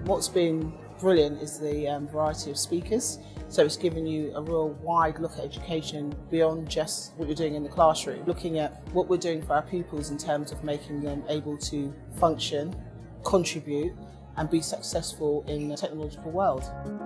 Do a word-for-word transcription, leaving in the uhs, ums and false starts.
What's been brilliant is the um, variety of speakers. So it's given you a real wide look at education beyond just what you're doing in the classroom, looking at what we're doing for our pupils in terms of making them able to function, contribute and be successful in the technological world.